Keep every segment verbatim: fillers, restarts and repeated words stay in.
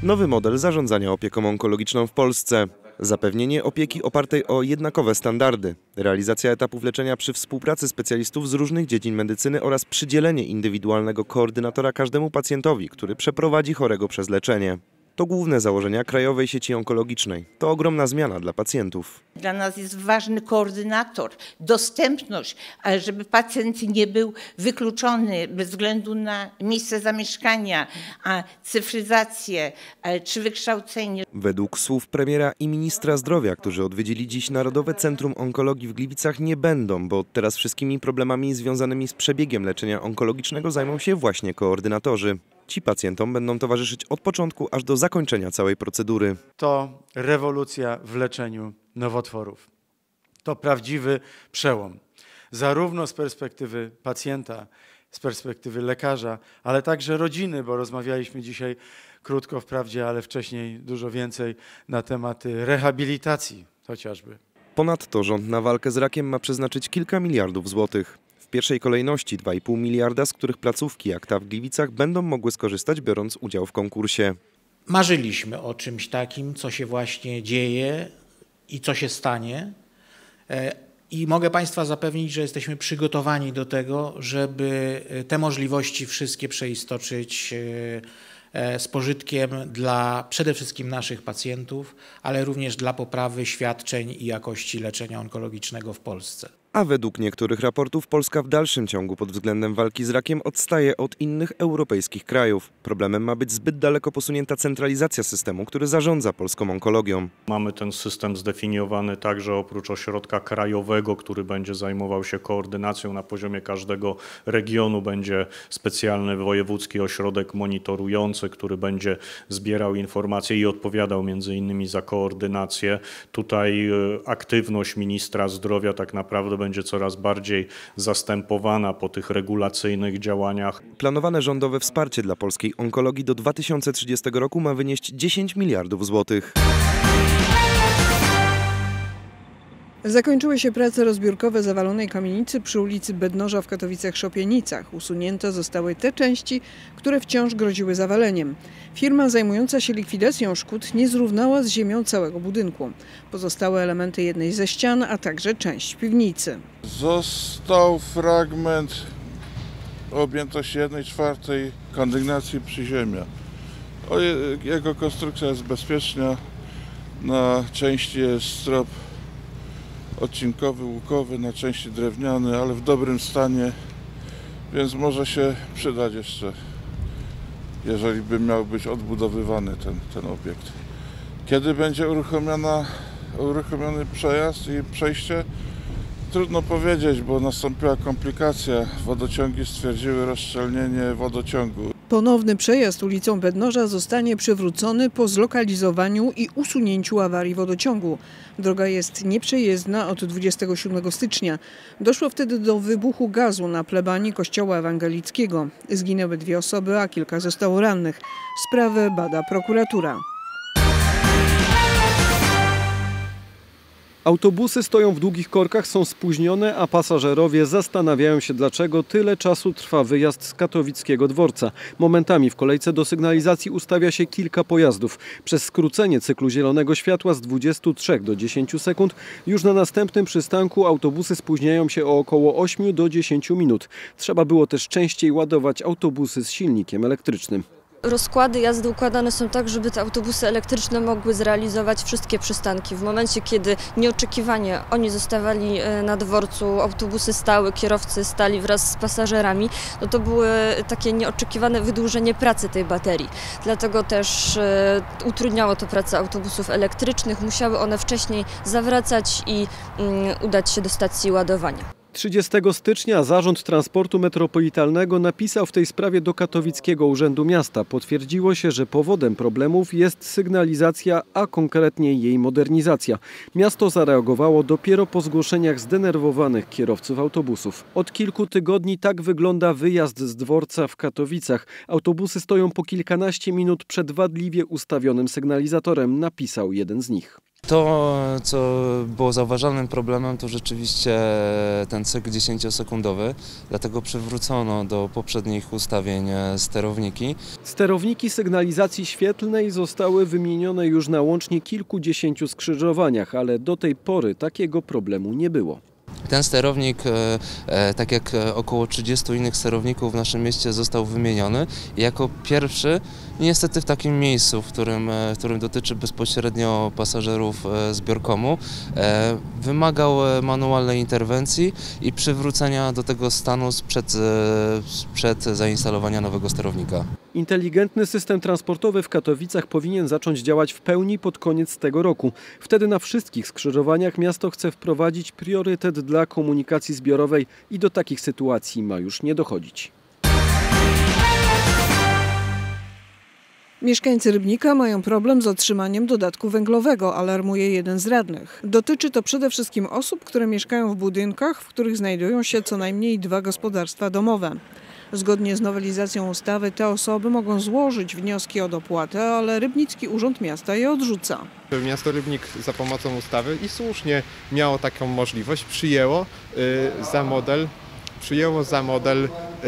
Nowy model zarządzania opieką onkologiczną w Polsce. Zapewnienie opieki opartej o jednakowe standardy, realizacja etapów leczenia przy współpracy specjalistów z różnych dziedzin medycyny oraz przydzielenie indywidualnego koordynatora każdemu pacjentowi, który przeprowadzi chorego przez leczenie. To główne założenia Krajowej Sieci Onkologicznej. To ogromna zmiana dla pacjentów. Dla nas jest ważny koordynator, dostępność, żeby pacjent nie był wykluczony bez względu na miejsce zamieszkania, a cyfryzację czy wykształcenie. Według słów premiera i ministra zdrowia, którzy odwiedzili dziś Narodowe Centrum Onkologii w Gliwicach, nie będą, bo teraz wszystkimi problemami związanymi z przebiegiem leczenia onkologicznego zajmą się właśnie koordynatorzy. Ci pacjentom będą towarzyszyć od początku aż do zakończenia całej procedury. To rewolucja w leczeniu nowotworów. To prawdziwy przełom. Zarówno z perspektywy pacjenta, z perspektywy lekarza, ale także rodziny, bo rozmawialiśmy dzisiaj krótko wprawdzie, ale wcześniej dużo więcej na tematy rehabilitacji chociażby. Ponadto rząd na walkę z rakiem ma przeznaczyć kilka miliardów złotych. W pierwszej kolejności dwa i pół miliarda, z których placówki jak ta w Gliwicach będą mogły skorzystać, biorąc udział w konkursie. Marzyliśmy o czymś takim, co się właśnie dzieje i co się stanie. I mogę Państwa zapewnić, że jesteśmy przygotowani do tego, żeby te możliwości wszystkie przeistoczyć z pożytkiem dla przede wszystkim naszych pacjentów, ale również dla poprawy świadczeń i jakości leczenia onkologicznego w Polsce. A według niektórych raportów Polska w dalszym ciągu pod względem walki z rakiem odstaje od innych europejskich krajów. Problemem ma być zbyt daleko posunięta centralizacja systemu, który zarządza polską onkologią. Mamy ten system zdefiniowany także oprócz ośrodka krajowego, który będzie zajmował się koordynacją na poziomie każdego regionu. Będzie specjalny wojewódzki ośrodek monitorujący, który będzie zbierał informacje i odpowiadał między innymi za koordynację. Tutaj aktywność ministra zdrowia tak naprawdę będzie coraz bardziej zastępowana po tych regulacyjnych działaniach. Planowane rządowe wsparcie dla polskiej onkologii do dwa tysiące trzydziestego roku ma wynieść dziesięć miliardów złotych. Zakończyły się prace rozbiórkowe zawalonej kamienicy przy ulicy Bednoża w Katowicach-Szopienicach. Usunięte zostały te części, które wciąż groziły zawaleniem. Firma zajmująca się likwidacją szkód nie zrównała z ziemią całego budynku. Pozostałe elementy jednej ze ścian, a także część piwnicy. Został fragment objętości jednej czwartej kondygnacji przyziemia. Jego konstrukcja jest bezpieczna. Na części jest strop odcinkowy, łukowy, na części drewniany, ale w dobrym stanie, więc może się przydać jeszcze, jeżeli by miał być odbudowywany ten, ten obiekt. Kiedy będzie uruchomiona, uruchomiony przejazd i przejście? Trudno powiedzieć, bo nastąpiła komplikacja. Wodociągi stwierdziły rozszczelnienie wodociągu. Ponowny przejazd ulicą Bednoża zostanie przywrócony po zlokalizowaniu i usunięciu awarii wodociągu. Droga jest nieprzejezdna od dwudziestego siódmego stycznia. Doszło wtedy do wybuchu gazu na plebanii kościoła ewangelickiego. Zginęły dwie osoby, a kilka zostało rannych. Sprawę bada prokuratura. Autobusy stoją w długich korkach, są spóźnione, a pasażerowie zastanawiają się, dlaczego tyle czasu trwa wyjazd z katowickiego dworca. Momentami w kolejce do sygnalizacji ustawia się kilka pojazdów. Przez skrócenie cyklu zielonego światła z dwudziestu trzech do dziesięciu sekund już na następnym przystanku autobusy spóźniają się o około ośmiu do dziesięciu minut. Trzeba było też częściej ładować autobusy z silnikiem elektrycznym. Rozkłady jazdy układane są tak, żeby te autobusy elektryczne mogły zrealizować wszystkie przystanki. W momencie, kiedy nieoczekiwanie oni zostawali na dworcu, autobusy stały, kierowcy stali wraz z pasażerami, no to było takie nieoczekiwane wydłużenie pracy tej baterii. Dlatego też utrudniało to pracę autobusów elektrycznych. Musiały one wcześniej zawracać i udać się do stacji ładowania. trzydziestego stycznia Zarząd Transportu Metropolitalnego napisał w tej sprawie do Katowickiego Urzędu Miasta. Potwierdziło się, że powodem problemów jest sygnalizacja, a konkretnie jej modernizacja. Miasto zareagowało dopiero po zgłoszeniach zdenerwowanych kierowców autobusów. Od kilku tygodni tak wygląda wyjazd z dworca w Katowicach. Autobusy stoją po kilkanaście minut przed wadliwie ustawionym sygnalizatorem, napisał jeden z nich. To, co było zauważalnym problemem, to rzeczywiście ten cykl dziesięciosekundowy, dlatego przywrócono do poprzednich ustawień sterowniki. Sterowniki sygnalizacji świetlnej zostały wymienione już na łącznie kilkudziesięciu skrzyżowaniach, ale do tej pory takiego problemu nie było. Ten sterownik, tak jak około trzydziestu innych sterowników w naszym mieście, został wymieniony i jako pierwszy, niestety w takim miejscu, w którym, w którym dotyczy bezpośrednio pasażerów zbiorkomu, wymagał manualnej interwencji i przywrócenia do tego stanu sprzed, sprzed zainstalowania nowego sterownika. Inteligentny system transportowy w Katowicach powinien zacząć działać w pełni pod koniec tego roku. Wtedy na wszystkich skrzyżowaniach miasto chce wprowadzić priorytet dla komunikacji zbiorowej i do takich sytuacji ma już nie dochodzić. Mieszkańcy Rybnika mają problem z otrzymaniem dodatku węglowego, alarmuje jeden z radnych. Dotyczy to przede wszystkim osób, które mieszkają w budynkach, w których znajdują się co najmniej dwa gospodarstwa domowe. Zgodnie z nowelizacją ustawy te osoby mogą złożyć wnioski o dopłatę, ale Rybnicki Urząd Miasta je odrzuca. Miasto Rybnik za pomocą ustawy i słusznie miało taką możliwość, przyjęło y, za model, przyjęło za model y,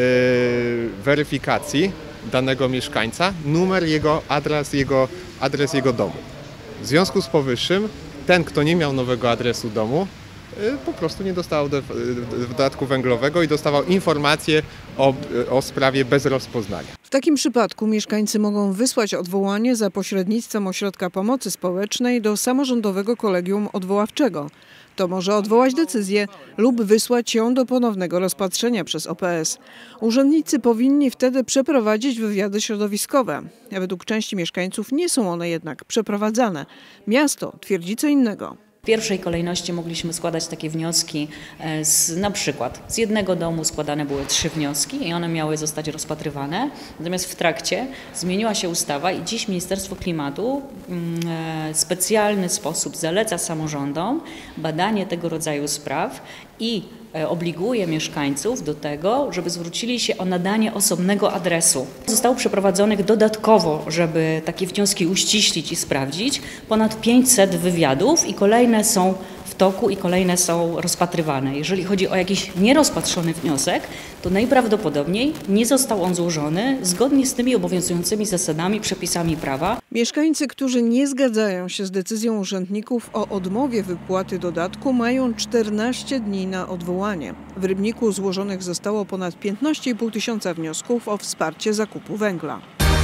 weryfikacji danego mieszkańca numer jego, adres jego, adres jego domu. W związku z powyższym ten, kto nie miał nowego adresu domu, po prostu nie dostał dodatku węglowego i dostawał informację o, o sprawie bez rozpoznania. W takim przypadku mieszkańcy mogą wysłać odwołanie za pośrednictwem Ośrodka Pomocy Społecznej do samorządowego kolegium odwoławczego. To może odwołać decyzję lub wysłać ją do ponownego rozpatrzenia przez O P S. Urzędnicy powinni wtedy przeprowadzić wywiady środowiskowe. Według części mieszkańców nie są one jednak przeprowadzane. Miasto twierdzi co innego. W pierwszej kolejności mogliśmy składać takie wnioski, z, na przykład z jednego domu składane były trzy wnioski i one miały zostać rozpatrywane. Natomiast w trakcie zmieniła się ustawa i dziś Ministerstwo Klimatu w specjalny sposób zaleca samorządom badanie tego rodzaju spraw i obliguje mieszkańców do tego, żeby zwrócili się o nadanie osobnego adresu. Zostało przeprowadzonych dodatkowo, żeby takie wnioski uściślić i sprawdzić, ponad pięćset wywiadów i kolejne są w toku i kolejne są rozpatrywane. Jeżeli chodzi o jakiś nierozpatrzony wniosek, to najprawdopodobniej nie został on złożony zgodnie z tymi obowiązującymi zasadami, przepisami prawa. Mieszkańcy, którzy nie zgadzają się z decyzją urzędników o odmowie wypłaty dodatku, mają czternaście dni na odwołanie. W Rybniku złożonych zostało ponad piętnaście i pół tysiąca wniosków o wsparcie zakupu węgla.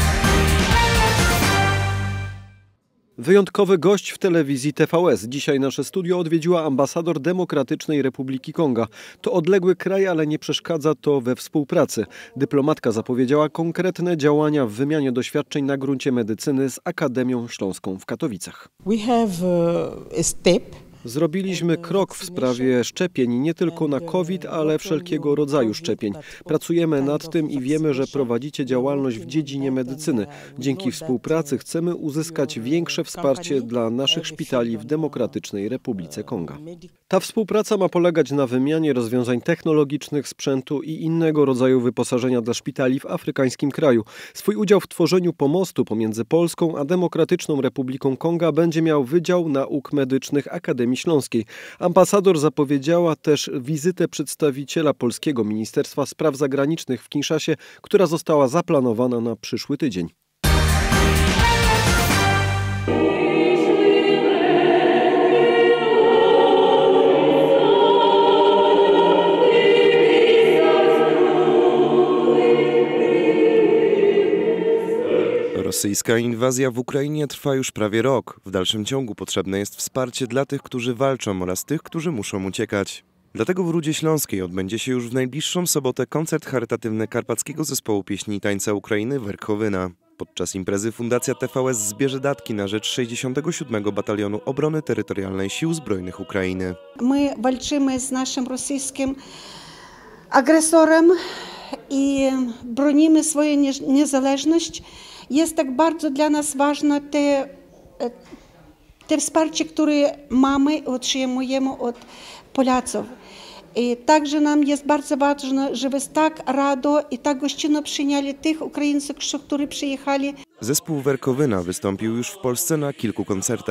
Wyjątkowy gość w telewizji T V S. Dzisiaj nasze studio odwiedziła ambasador Demokratycznej Republiki Konga. To odległy kraj, ale nie przeszkadza to we współpracy. Dyplomatka zapowiedziała konkretne działania w wymianie doświadczeń na gruncie medycyny z Akademią Śląską w Katowicach. We have a step. Zrobiliśmy krok w sprawie szczepień nie tylko na COVID, ale wszelkiego rodzaju szczepień. Pracujemy nad tym i wiemy, że prowadzicie działalność w dziedzinie medycyny. Dzięki współpracy chcemy uzyskać większe wsparcie dla naszych szpitali w Demokratycznej Republice Konga. Ta współpraca ma polegać na wymianie rozwiązań technologicznych, sprzętu i innego rodzaju wyposażenia dla szpitali w afrykańskim kraju. Swój udział w tworzeniu pomostu pomiędzy Polską a Demokratyczną Republiką Konga będzie miał Wydział Nauk Medycznych Akademii Śląskiej. Ambasador zapowiedziała też wizytę przedstawiciela Polskiego Ministerstwa Spraw Zagranicznych w Kinszasie, która została zaplanowana na przyszły tydzień. Rosyjska inwazja w Ukrainie trwa już prawie rok. W dalszym ciągu potrzebne jest wsparcie dla tych, którzy walczą oraz tych, którzy muszą uciekać. Dlatego w Rudzie Śląskiej odbędzie się już w najbliższą sobotę koncert charytatywny Karpackiego Zespołu Pieśni i Tańca Ukrainy Werchowyna. Podczas imprezy Fundacja T V S zbierze datki na rzecz sześćdziesiątego siódmego Batalionu Obrony Terytorialnej Sił Zbrojnych Ukrainy. My walczymy z naszym rosyjskim agresorem i bronimy swoją niezależność. Jest tak bardzo dla nas ważne te, te wsparcie, które mamy i otrzymujemy od Polaków. I także nam jest bardzo ważne, żeby tak rado i tak gościnno przyjęli tych Ukraińców, którzy przyjechali. Zespół Werchowyna wystąpił już w Polsce na kilku koncertach.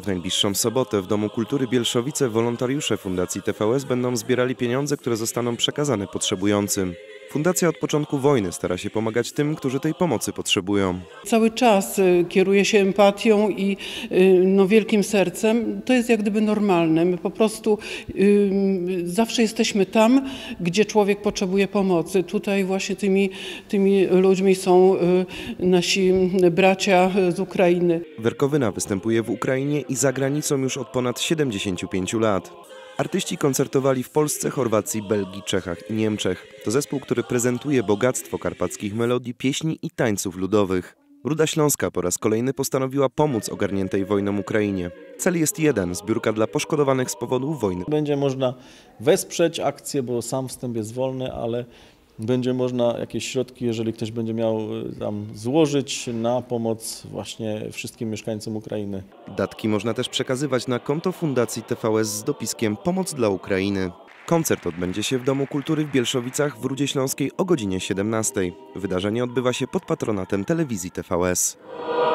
W najbliższą sobotę w Domu Kultury Bielszowice wolontariusze Fundacji T V S będą zbierali pieniądze, które zostaną przekazane potrzebującym. Fundacja od początku wojny stara się pomagać tym, którzy tej pomocy potrzebują. Cały czas kieruje się empatią i no, wielkim sercem. To jest jak gdyby normalne. My po prostu y, zawsze jesteśmy tam, gdzie człowiek potrzebuje pomocy. Tutaj właśnie tymi, tymi ludźmi są y, nasi bracia z Ukrainy. Werkowyna występuje w Ukrainie i za granicą już od ponad siedemdziesięciu pięciu lat. Artyści koncertowali w Polsce, Chorwacji, Belgii, Czechach i Niemczech. To zespół, który prezentuje bogactwo karpackich melodii, pieśni i tańców ludowych. Ruda Śląska po raz kolejny postanowiła pomóc ogarniętej wojną Ukrainie. Cel jest jeden – zbiórka dla poszkodowanych z powodu wojny. Będzie można wesprzeć akcję, bo sam wstęp jest wolny, ale będzie można jakieś środki, jeżeli ktoś będzie miał tam złożyć na pomoc właśnie wszystkim mieszkańcom Ukrainy. Datki można też przekazywać na konto Fundacji T V S z dopiskiem Pomoc dla Ukrainy. Koncert odbędzie się w Domu Kultury w Bielszowicach w Rudzie Śląskiej o godzinie siedemnastej. Wydarzenie odbywa się pod patronatem telewizji T V S.